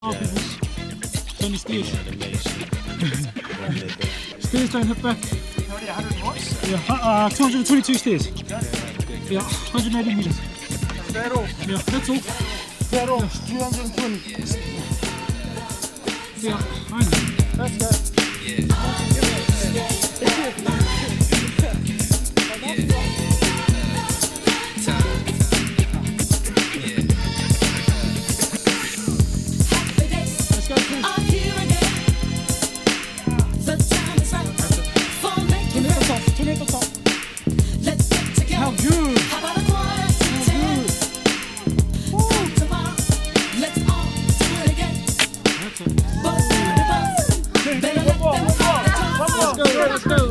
20 stairs. Stairs down, hip back. Yeah, 222 stairs. Yeah, 180 meters. Zero. Yeah, that's all. Zero. 320. Yeah, I know. Let's go. How good! Let's go, let's go.